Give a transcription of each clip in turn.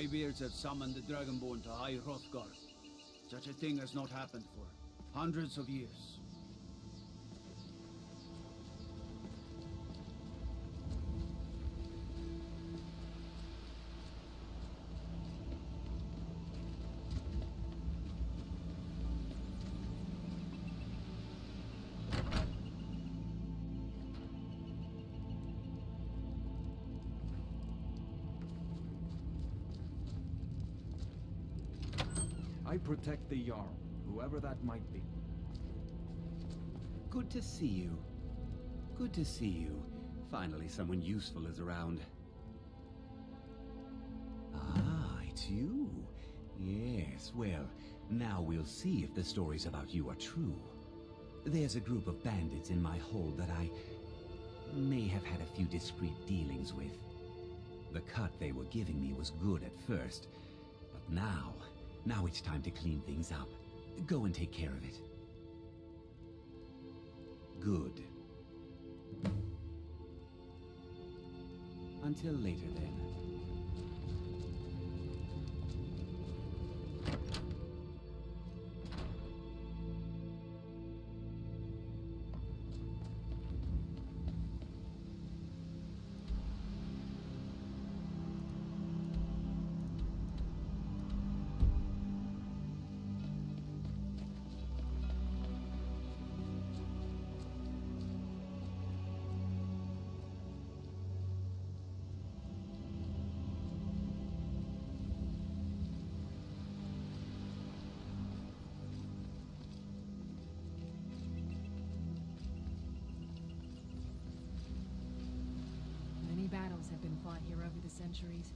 Greybeards have summoned the Dragonborn to High Hrothgar. Such a thing has not happened for hundreds of years. I protect the Jarl, whoever that might be. Good to see you. Good to see you. Finally someone useful is around. Ah, it's you. Yes, well, now we'll see if the stories about you are true. There's a group of bandits in my hold that I may have had a few discreet dealings with. The cut they were giving me was good at first, but now it's time to clean things up. Go and take care of it. Good. Until later, then. Battles have been fought here over the centuries.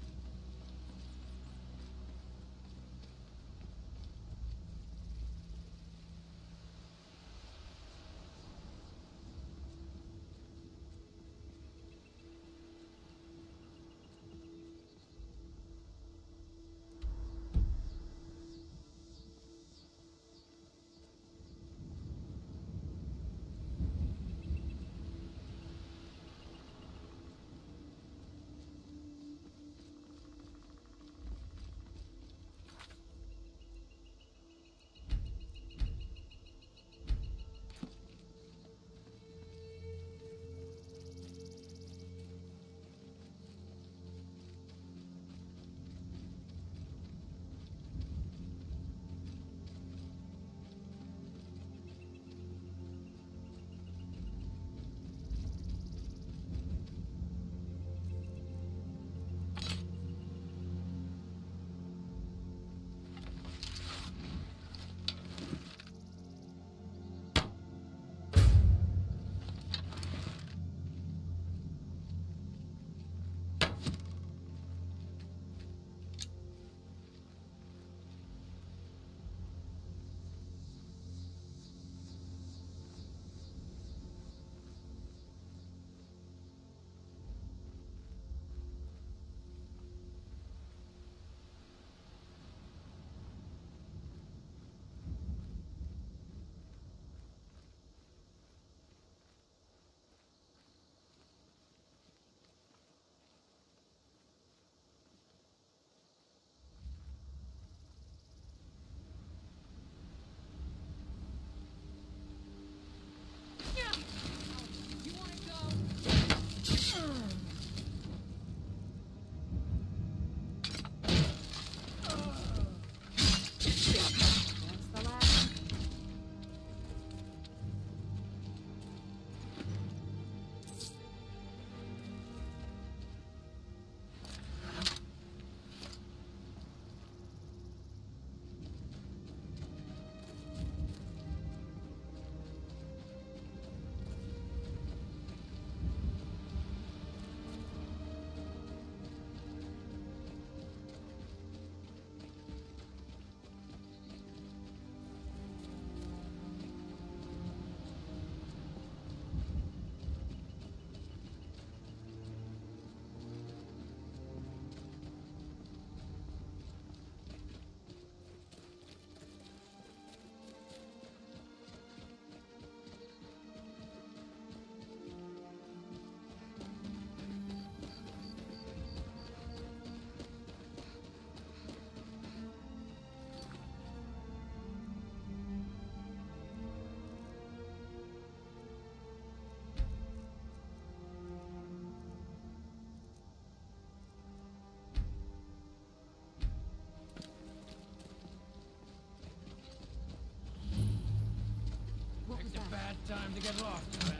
Time to get lost, friend.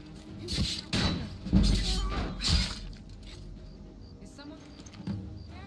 Is someone there?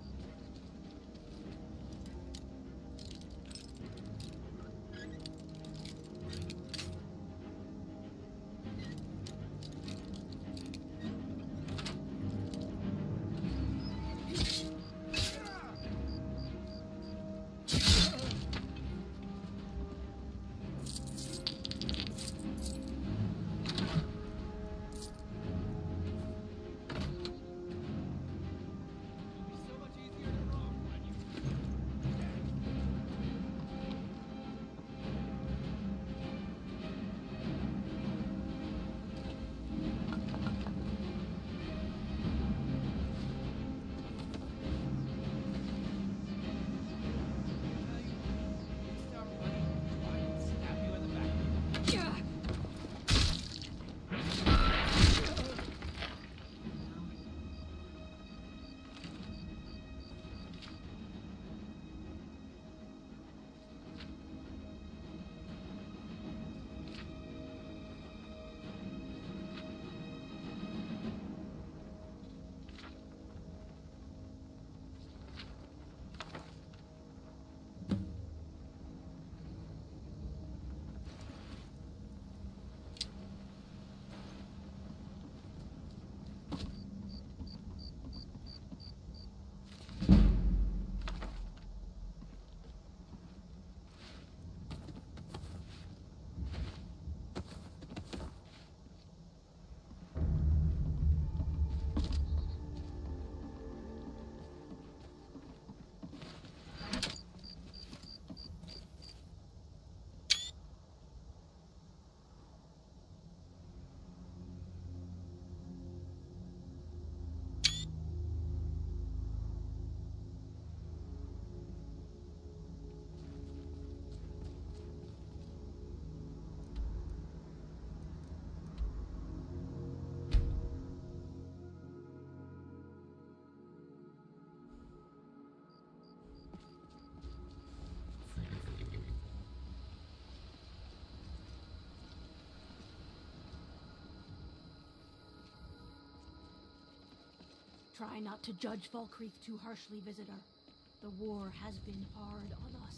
Try not to judge Falkreath too harshly, visitor. The war has been hard on us.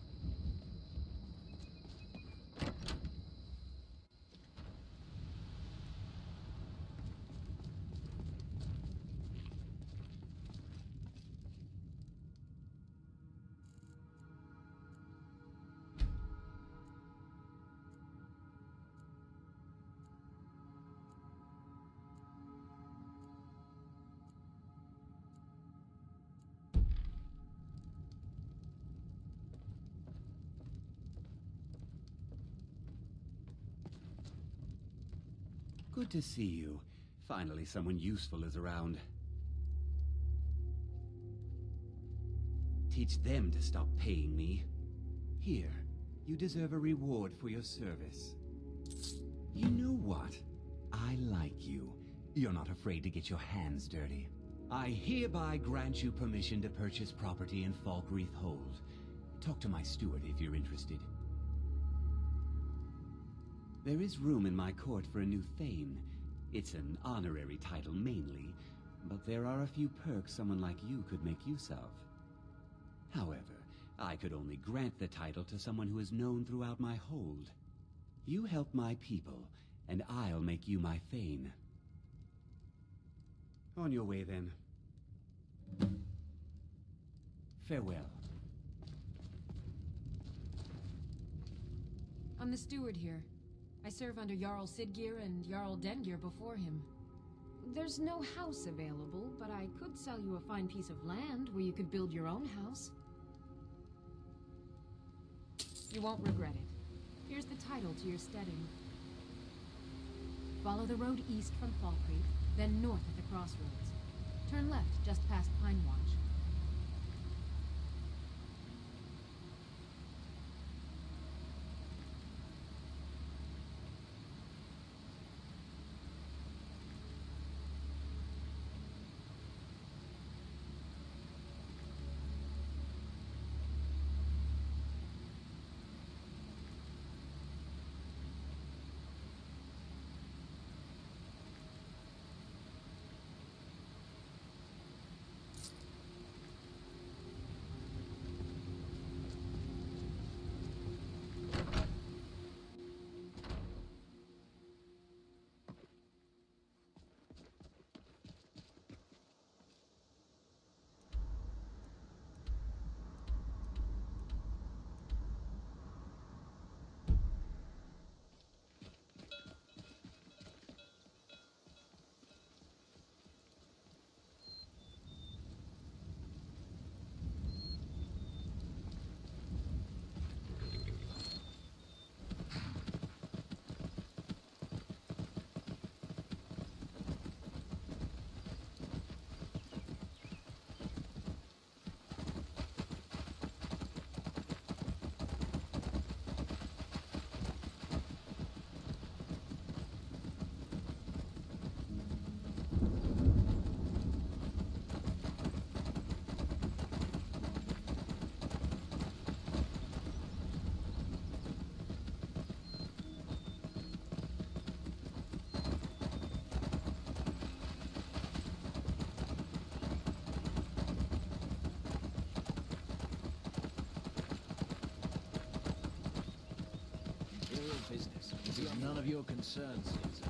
Good to see you. Finally, someone useful is around. Teach them to stop paying me. Here, you deserve a reward for your service. You know what? I like you. You're not afraid to get your hands dirty. I hereby grant you permission to purchase property in Falkreath Hold. Talk to my steward if you're interested. There is room in my court for a new Thane. It's an honorary title mainly, but there are a few perks someone like you could make use of. However, I could only grant the title to someone who is known throughout my hold. You help my people, and I'll make you my Thane. On your way, then. Farewell. I'm the steward here. I serve under Jarl Siggeir and Jarl Dengir before him. There's no house available, but I could sell you a fine piece of land where you could build your own house. You won't regret it. Here's the title to your steading. Follow the road east from Falkreath, then north at the crossroads. Turn left just past Pine Watch. business. It's none of your concern, Caesar.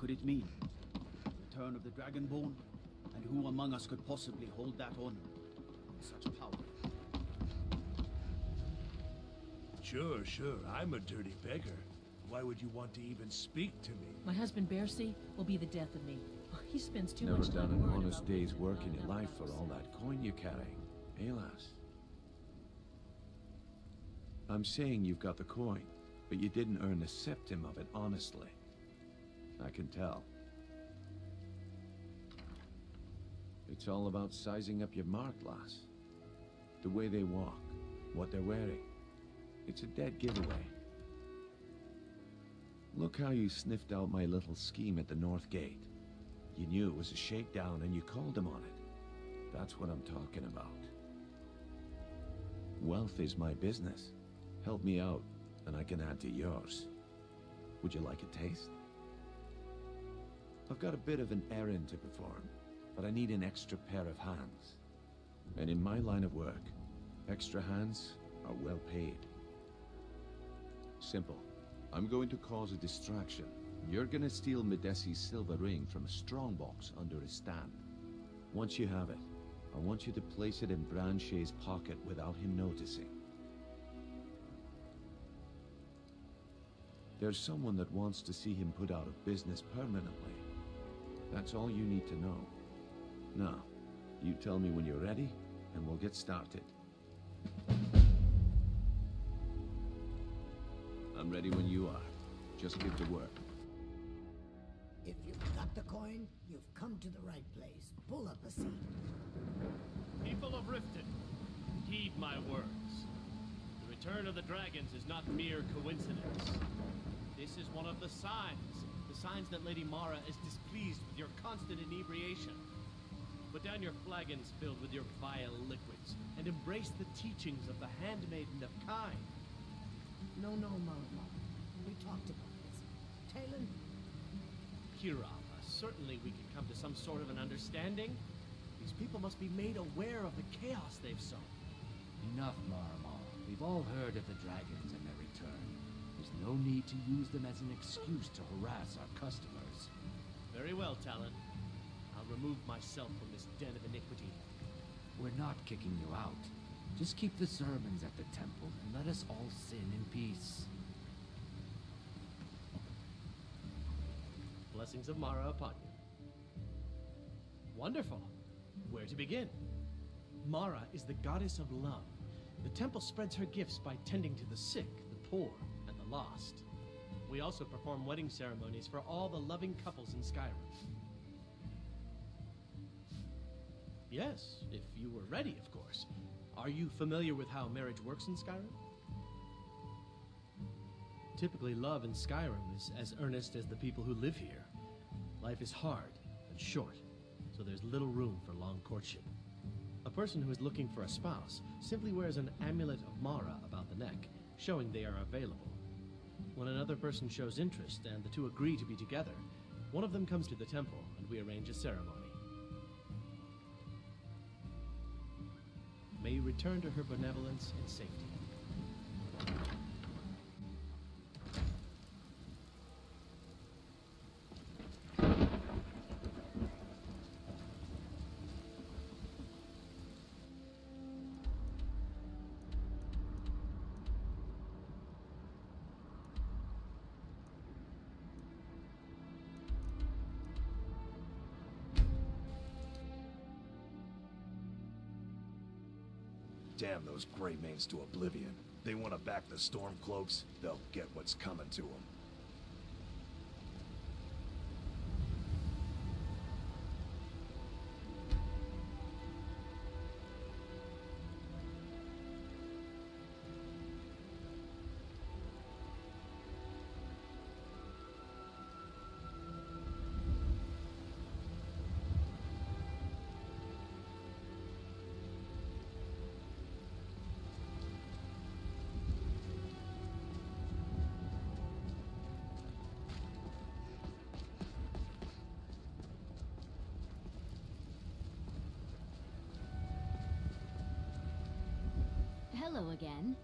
could it mean? The return of the Dragonborn? And who among us could possibly hold that honor and such power? Sure, I'm a dirty beggar. Why would you want to even speak to me? My husband Bercy will be the death of me. He spends too Never much done time an worrying honest about day's what work goes in on your in life that for house. all that coin you're carrying. Eh, lass? I'm saying you've got the coin, but you didn't earn a septim of it honestly. I can tell. It's all about sizing up your mark, lass. The way they walk, what they're wearing. It's a dead giveaway. Look how you sniffed out my little scheme at the North Gate. You knew it was a shakedown and you called them on it. That's what I'm talking about. Wealth is my business. Help me out, and I can add to yours. Would you like a taste? I've got a bit of an errand to perform, but I need an extra pair of hands. And in my line of work, extra hands are well paid. Simple. I'm going to cause a distraction. You're gonna steal Medesi's silver ring from a strongbox under his stand. Once you have it, I want you to place it in Branche's pocket without him noticing. There's someone that wants to see him put out of business permanently. That's all you need to know. Now, you tell me when you're ready, and we'll get started. I'm ready when you are. Just give the word. If you've got the coin, you've come to the right place. Pull up a seat. People of Riften, heed my words. The return of the dragons is not mere coincidence. This is one of the signs that Lady Mara is displeased with your constant inebriation. Put down your flagons filled with your vile liquids, and embrace the teachings of the handmaiden of Kai. No, Mama. We talked about this. Talon? Kirava, certainly we can come to some sort of an understanding. These people must be made aware of the chaos they've sown. Enough, Marmar. We've all heard of the dragons and their return. There's no need to use them as an excuse to harass our customers. Very well, Talon. I'll remove myself from this den of iniquity. We're not kicking you out. Just keep the sermons at the temple and let us all sin in peace. Blessings of Mara upon you. Wonderful. Where to begin? Mara is the goddess of love. The temple spreads her gifts by tending to the sick, the poor, and the lost. We also perform wedding ceremonies for all the loving couples in Skyrim. Yes, if you were ready, of course. Are you familiar with how marriage works in Skyrim? Typically, love in Skyrim is as earnest as the people who live here. Life is hard and short, so there's little room for long courtship. A person who is looking for a spouse simply wears an amulet of Mara about the neck, showing they are available. When another person shows interest and the two agree to be together, one of them comes to the temple and we arrange a ceremony. May you return to her benevolence in safety. Damn those Greymanes to Oblivion. They want to back the Stormcloaks, they'll get what's coming to them. Hello again.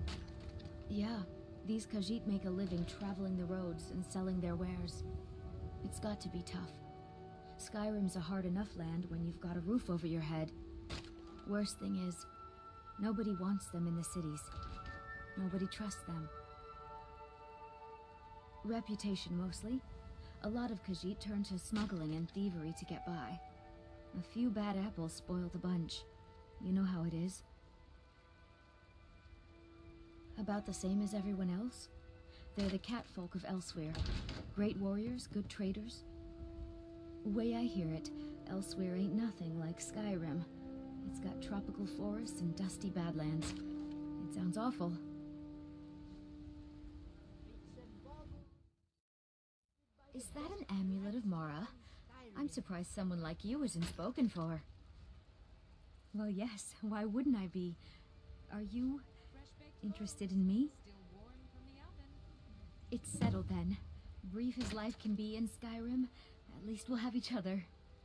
Yeah, these Khajiit make a living traveling the roads and selling their wares. It's got to be tough. Skyrim's a hard enough land when you've got a roof over your head. Worst thing is, nobody wants them in the cities. Nobody trusts them. Reputation mostly. A lot of Khajiit turn to smuggling and thievery to get by. A few bad apples spoil the bunch. You know how it is. About the same as everyone else. They're the catfolk of elsewhere. Great warriors, good traders. Way I hear it, elsewhere ain't nothing like Skyrim. It's got tropical forests and dusty badlands. It sounds awful. Is that an amulet of Mara? I'm surprised someone like you isn't spoken for. Well, yes, why wouldn't I be? Are you interested in me? It's settled then. Brief as life can be in Skyrim, at least we'll have each other.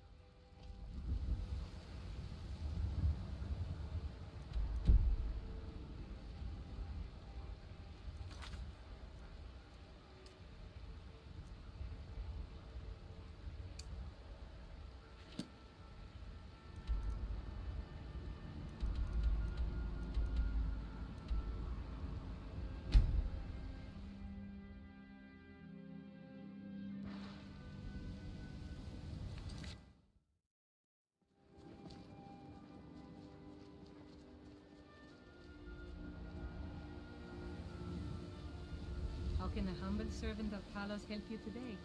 How can the humble servant of Talos help you today?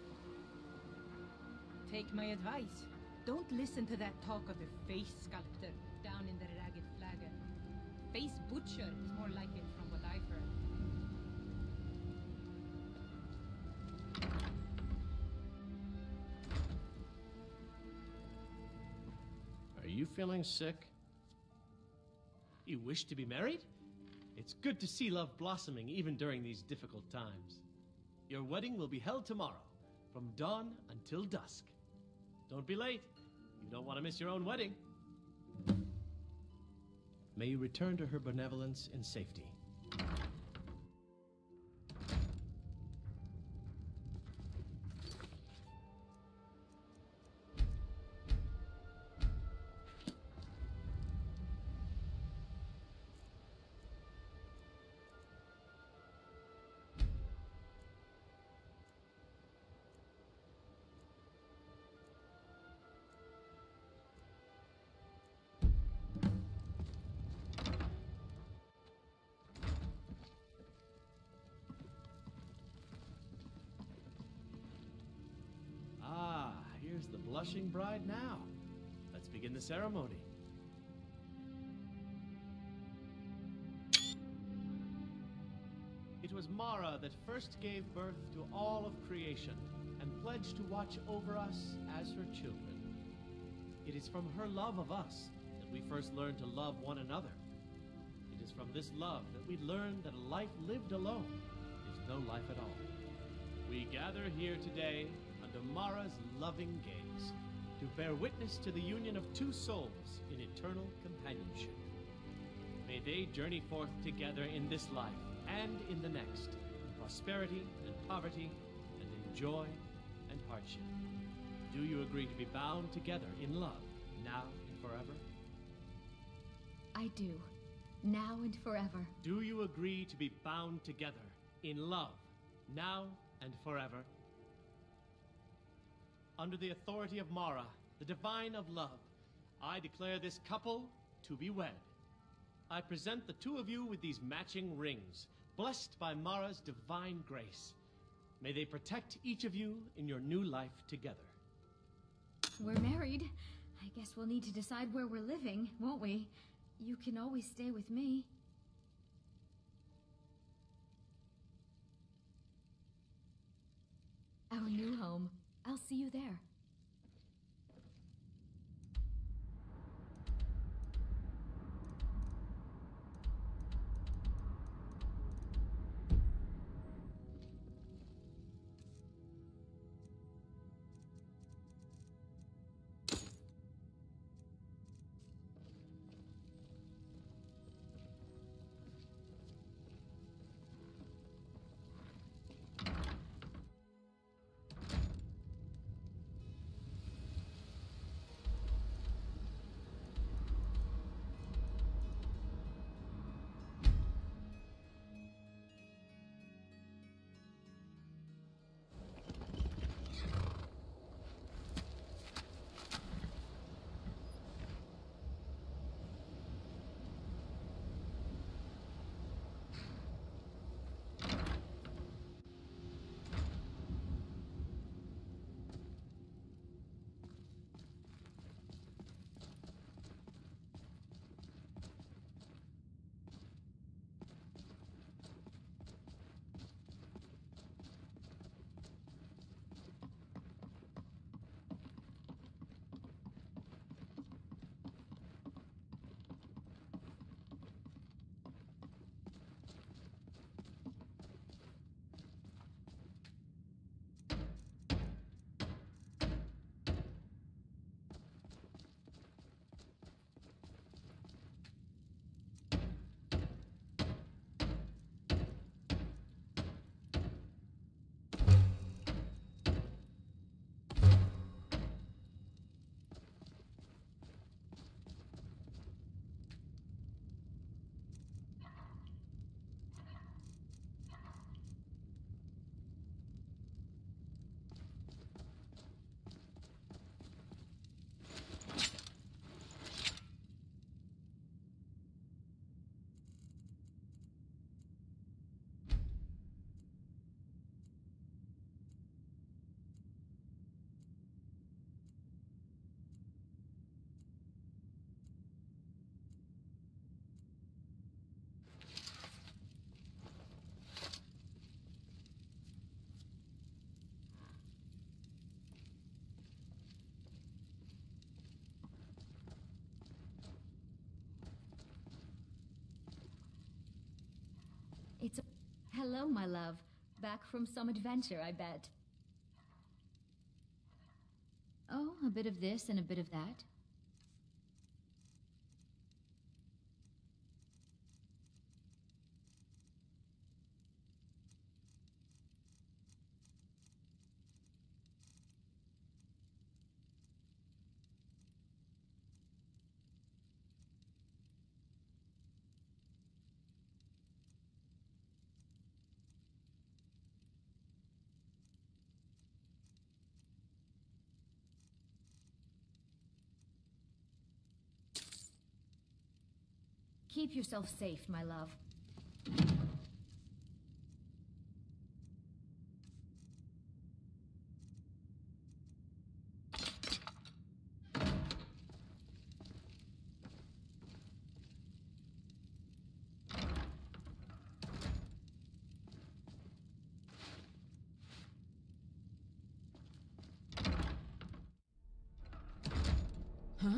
Take my advice. Don't listen to that talk of the face sculptor down in the ragged flagger. Face butcher is more like it from what I've heard. Are you feeling sick? You wish to be married? It's good to see love blossoming even during these difficult times. Your wedding will be held tomorrow, from dawn until dusk. Don't be late. You don't want to miss your own wedding. May you return to her benevolence in safety. Here's the blushing bride now. Let's begin the ceremony. It was Mara that first gave birth to all of creation and pledged to watch over us as her children. It is from her love of us that we first learned to love one another. It is from this love that we learn that a life lived alone is no life at all. We gather here today under Mara's loving gaze, to bear witness to the union of two souls in eternal companionship. May they journey forth together in this life and in the next, in prosperity and poverty, and in joy and hardship. Do you agree to be bound together in love, now and forever? I do, now and forever. Do you agree to be bound together in love, now and forever? Under the authority of Mara, the divine of love, I declare this couple to be wed. I present the two of you with these matching rings, blessed by Mara's divine grace. May they protect each of you in your new life together. We're married. I guess we'll need to decide where we're living, won't we? You can always stay with me. Our new home. I'll see you there. It's a... Hello, my love. Back from some adventure, I bet. Oh, a bit of this and a bit of that. Keep yourself safe, my love. Huh?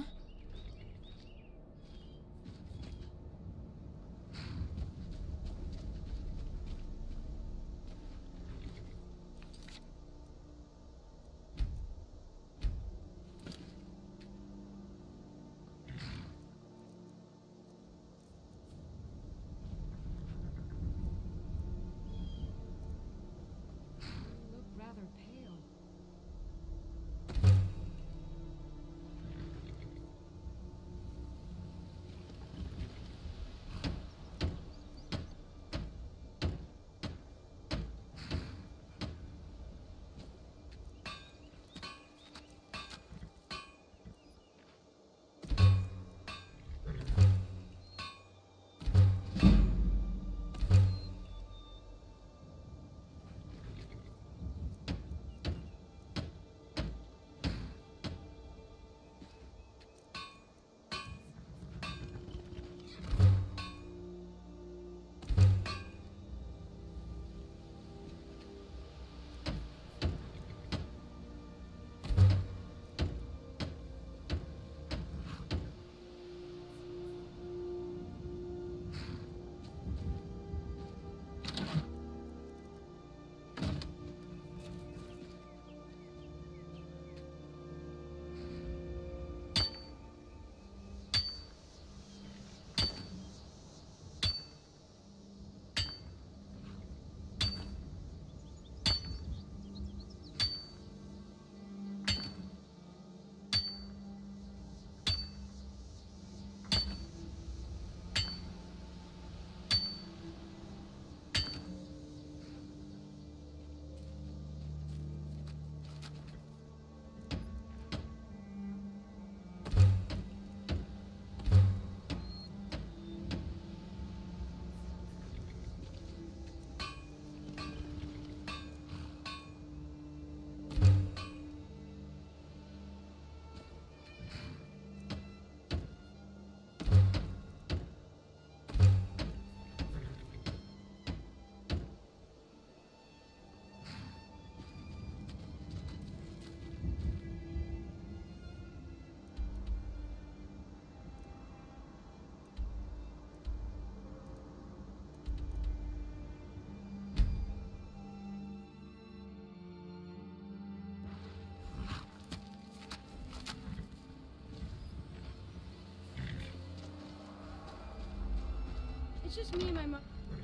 It's just me and my mom.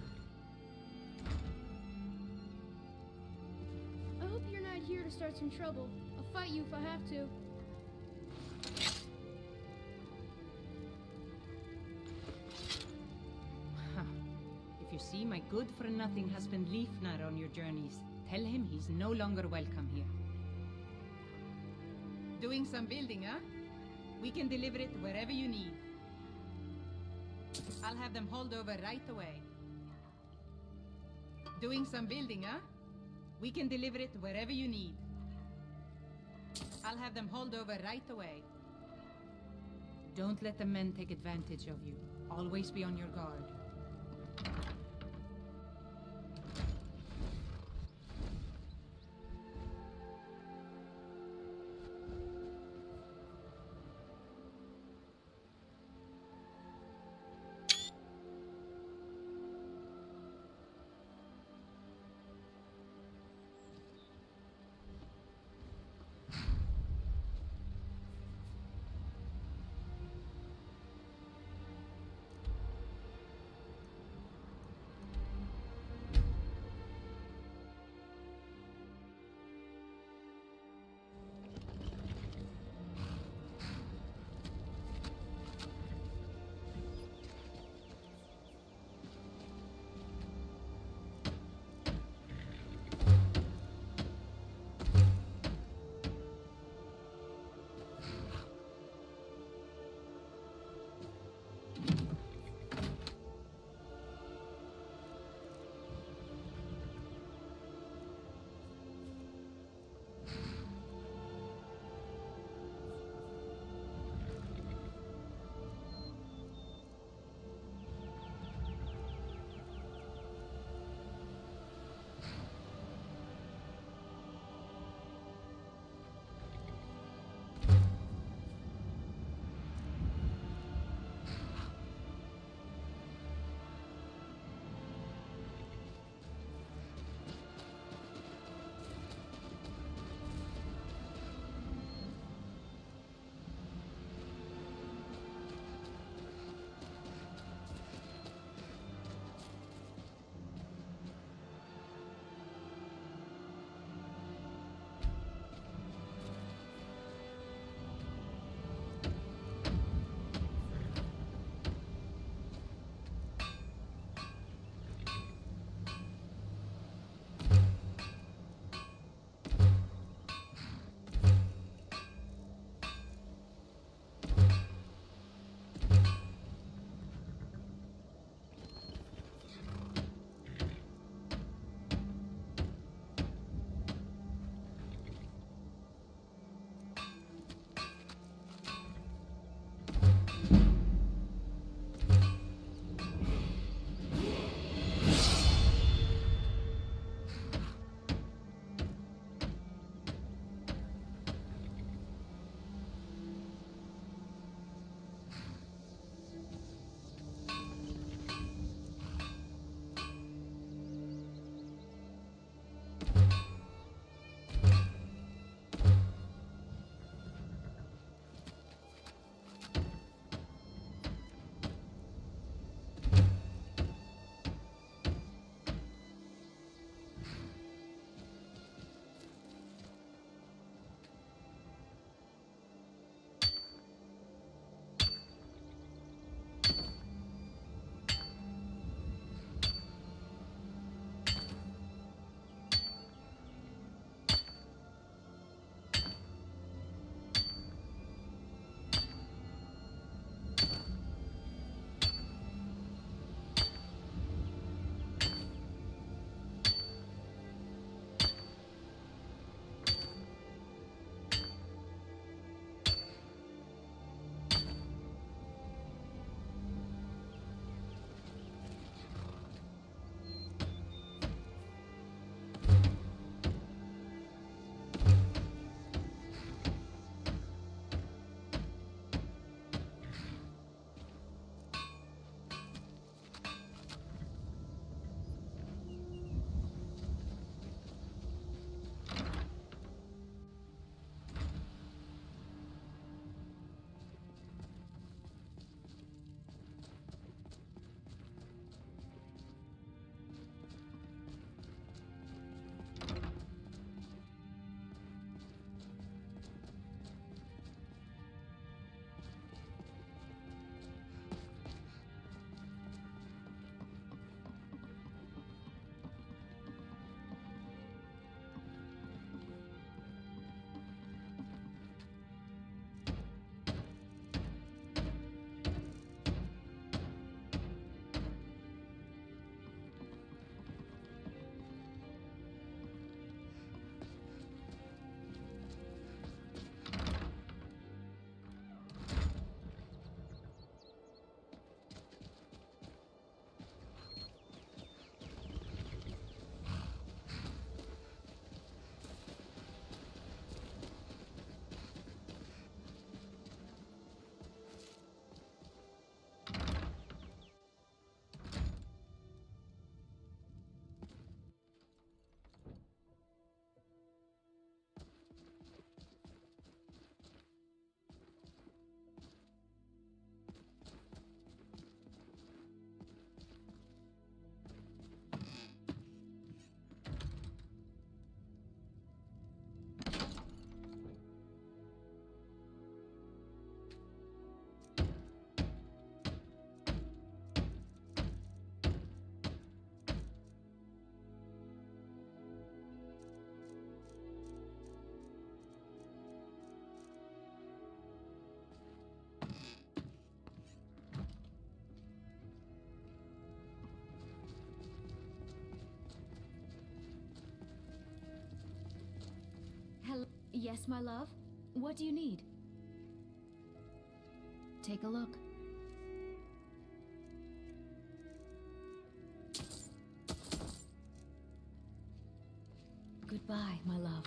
I hope you're not here to start some trouble. I'll fight you if I have to. If you see my good-for-nothing husband Leifnar on your journeys, tell him he's no longer welcome here. Doing some building, huh? We can deliver it wherever you need. I'll have them hauled over right away. Doing some building, huh? We can deliver it wherever you need. I'll have them hauled over right away. Don't let the men take advantage of you. Always be on your guard. Yes, my love? What do you need? Take a look. Goodbye, my love.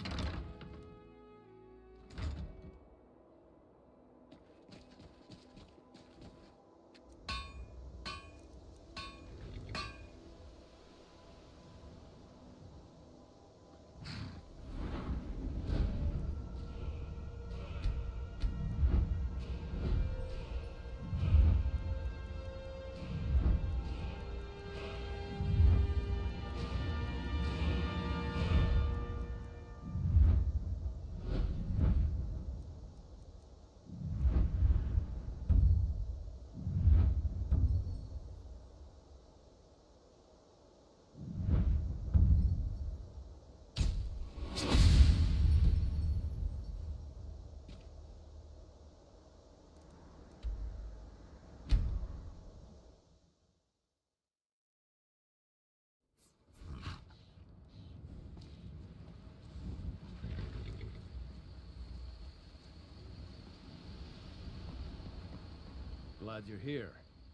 Glad you're here.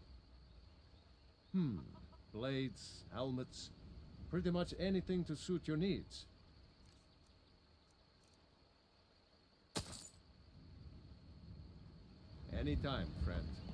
Blades, helmets, pretty much anything to suit your needs. Anytime, friend.